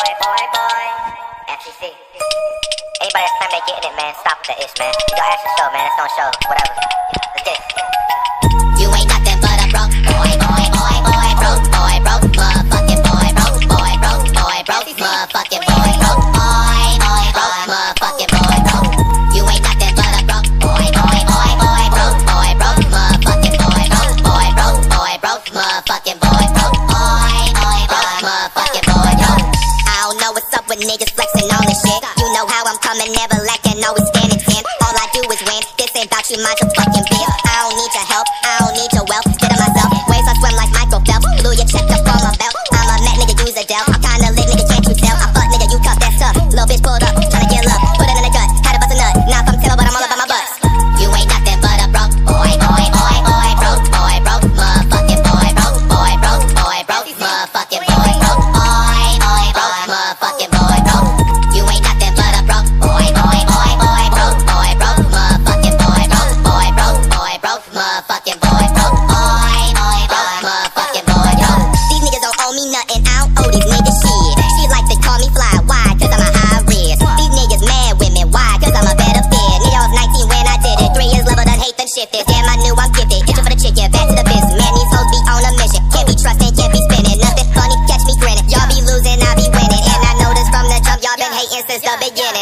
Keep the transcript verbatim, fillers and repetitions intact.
boy, boy, boy. F C C. Anybody that's trying to make it in it, man, stop with that ish, man. You got action show, man. That's no show. Whatever. Let's get it. You ain't nothing but a broke boy, boy, boy, boy, broke boy, broke motherfucking boy, broke boy, broke boy, broke motherfucking boy, broke boy, boy, broke motherfucking boy, broke. You ain't nothing but a broke boy, boy, boy, boy, broke boy, broke motherfucking boy, broke boy, broke boy, broke motherfucking boy, broke boy, boy, broke motherfucking boy, broke. I don't know what's up with niggas flexing on this shit. You know how I'm coming, never lacking, always standing ten. All I do is win. This ain't about you, mind your fucking bitch. I don't need your help, I don't need your wealth. Get on myself, waves I swim like Michael Phelps. Blew your check up on my belt. I'm a Mac nigga, use a Dell. I'm kinda lit nigga, can't you tell? I fuck nigga, you tough, that's tough. Little bitch pulled up, tryna get love. Put it in the gut, had to bust a nut. Now if I'm killer, but I'm all about my butts. You ain't nothing but a broke boy, boy, boy, boy, broke boy, broke motherfucking boy, broke boy, broke boy, broke motherfucking boy, broke boy, boy, broke motherfucking boy, broke. You ain't nothing but a broke boy, boy, boy, boy, broke boy, broke motherfucking boy, broke boy, broke boy, broke motherfucking boy, broke boy, boy, broke motherfucking boy, broke. These niggas don't owe me nothing, I don't owe these niggas shit. She like to call me fly, why? Cause I'm a high risk. These niggas mad with me, why? Cause I'm a better fit. Nigga, I was nineteen when I did it. Three years level done hate done shifted. Damn, I knew I'm gifted. Itching for the chick, yeah, back to the business. Man, these hoes be on a mission. Can't be trusted, can't be spinning. Nothing funny, catch me grinning. Y'all be losing, I be winning. And I know this from the jump, y'all been hating since the beginning.